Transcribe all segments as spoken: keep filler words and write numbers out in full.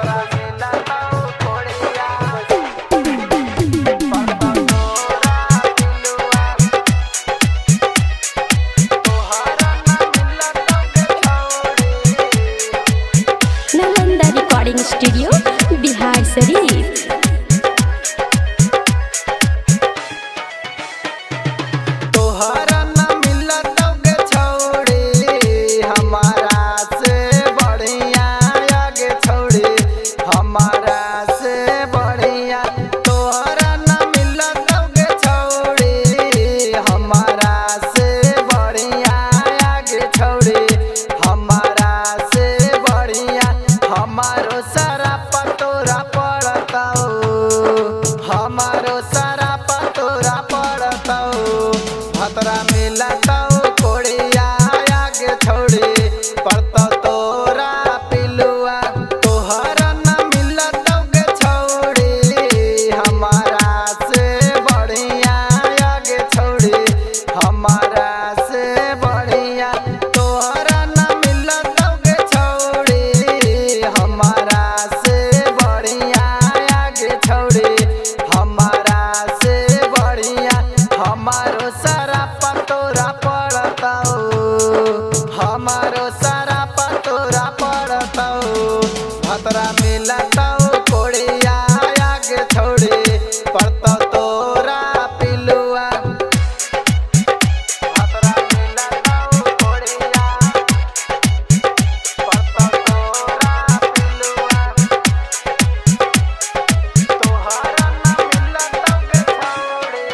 Studio Bihar Sharif. तोहरा न मिलतौगे छौड़ी हमारा से बढ़िया आगे छौड़ी हमारा से बढ़िया। तोहरा न मिलतौगे छौड़ी हमारा से बढ़िया आगे छौड़ी हमारा से बढ़िया। हमारो सारा पतोरा पड़ताऊ हमारो सारा पतोरा पड़ताऊ भतरा मिलताऊ कोड़िया आगे छोड़ी पड़ता तोरा पिलुआ। तोहरा न मिलतौगे छौड़ी हमारा से बढ़िया आगे छोड़ी हमारा से बढ़िया। तोहरा न मिलतौगे छौड़ी हमारा से बढ़िया आगे छोड़ी हमारा से बढ़िया। हमारो सारा पतोरा पड़ताऊ हमारो सारा पतोरा पड़ताऊ भतरा मिलताऊ कोड़िया आगे छोड़ी पड़ता तोरा पिलुआ। भतरा मिलताऊ कोड़िया पड़ता तोरा पिलुआ। तोहरा न मिलतौगे छौड़ी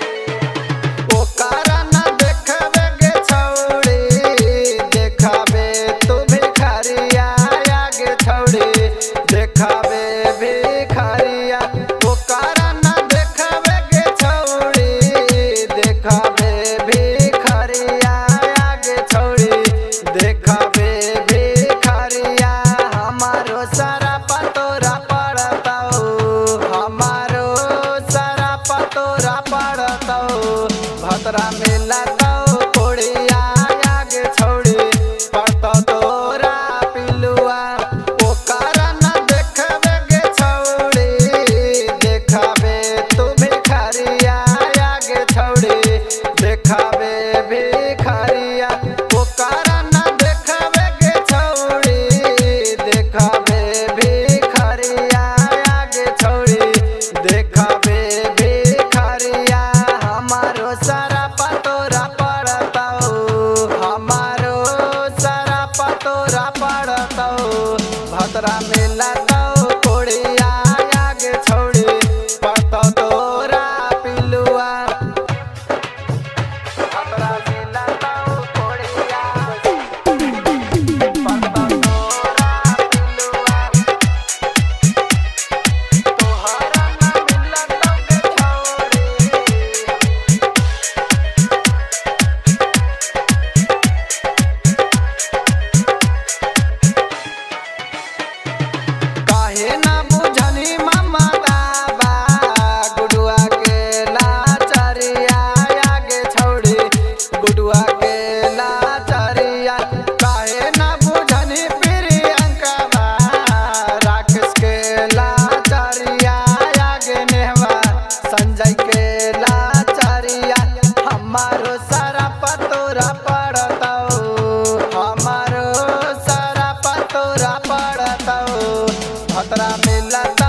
ओकरा न देखबे गे छौड़ी देखाबे तू भिखारिया आगे छौड़ी देखाबे भिखारिया। ओकरा न देखबे गे छौड़ी देखाबे भिखारिया आगे छौड़ी देखाबे भिखारिया। हमारो सारा पतोरा पड़ताऊ हमारो सारा पतोरा पड़ताऊ भतरा मिलताऊ कोड़िया आगे छोड़ी पड़ता तोरा पिलुआ। ओकरा न देखबे गे छौड़ी देखाबे तू भिखारिया आगे छौड़ी देखाबे भिखारिया। ओकरा न देखबे गे छौड़ी देखाबे भिखारिया आगे छौड़ी देखाबे भिखारिया। हमारो सारा पतोरा पड़ताऊ हमारो सारा पतोरा पड़ताऊ भतरा मिलताऊ कोड़िया आगे छौड़ी पड़ता तोरा पिलुआ। भतरा मिलताऊ कोड़िया पड़ता तोरा पिलुआ। तोहरा न मिलतौगे छौड़ी काहे ना बुझनी मामा दाबा गुडुआ के लाचारिया आगे छौड़ी गुडुआ के लाचारिया। काहे ना बुझनी प्रियंका बा राकेश के लाचारिया आगे नेहवा संजय के लाचारिया। हमारो सारा पतोरा पड़ताऊ हमारो सारा पतोरा पड़ताऊ भतरा मिलता